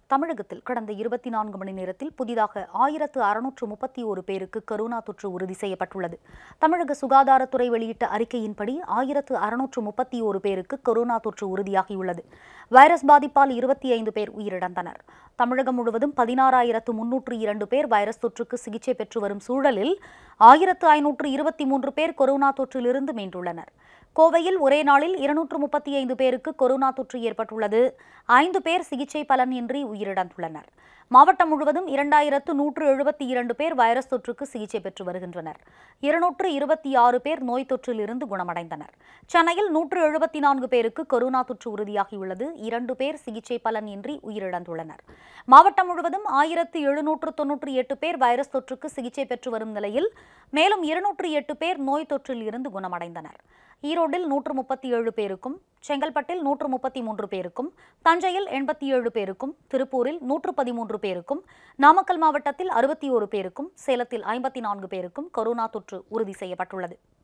தமிழகத்தில் கடந்த 24 மணி நேரத்தில் புதிதாக 1631 பேருக்கு கொரோனா தொற்று உறுதி செய்யப்பட்டுள்ளது. தமிழக சுகாதாரத்துறை வெளியிட்ட அறிக்கையின்படி 1631 பேருக்கு கொரோனா தொற்று உறுதியாகியுள்ளது. வைரஸ் பாதிப்பால் 25 பேர் உயிரிழந்தனர். தமிழகம் முழுவதும் 16,302 பேர் வைரஸ் தொற்றுக்கு சிகிச்சை பெற்று வரும் சூழலில் 1523 பேர் கொரோனா தொற்றிலிருந்து மீண்டுள்ளனர். கோவையில் ஒரே நாளில் 235 பேருக்கு கொரோனா தொற்று ஏற்பட்டுள்ளது. 5 பேர் சிகிச்சை பலனின்றி உயிரிழந்துள்ளனர். மாவட்டம் முழுவதும் 2172 பேர் வைரஸ் தொற்றுக்கு சிகிச்சை பெற்று வருகின்றனர். 226 பேர் நோய் தொற்றிலிருந்து குணமடைந்தனர். சென்னையில் 174 பேருக்கு கொரோனா தொற்று உறுதியாகியுள்ளது. 2 பேர் சிகிச்சை பலனின்றி உயிரிழந்துள்ளனர். மாவட்டம் முழுவதும் 1798 பேர் வைரஸ் தொற்றுக்கு சிகிச்சை பெற்று வரும் நிலையில் மேலும் 208 பேர் நோய் தொற்றில் இருந்து குணமடைந்தனர். ஈரோட்டில் 137 பேருக்கும், செங்கல்பட்டில் 133 பேருக்கும், தஞ்சையில் 87 பேருக்கும், திருப்பூரில் 113 பேருக்கும், நாமக்கல் மாவட்டத்தில் 61 பேருக்கும், சேலத்தில் 54 பேருக்கும் கொரோனா தொற்று உறுதி செய்யப்பட்டுள்ளது.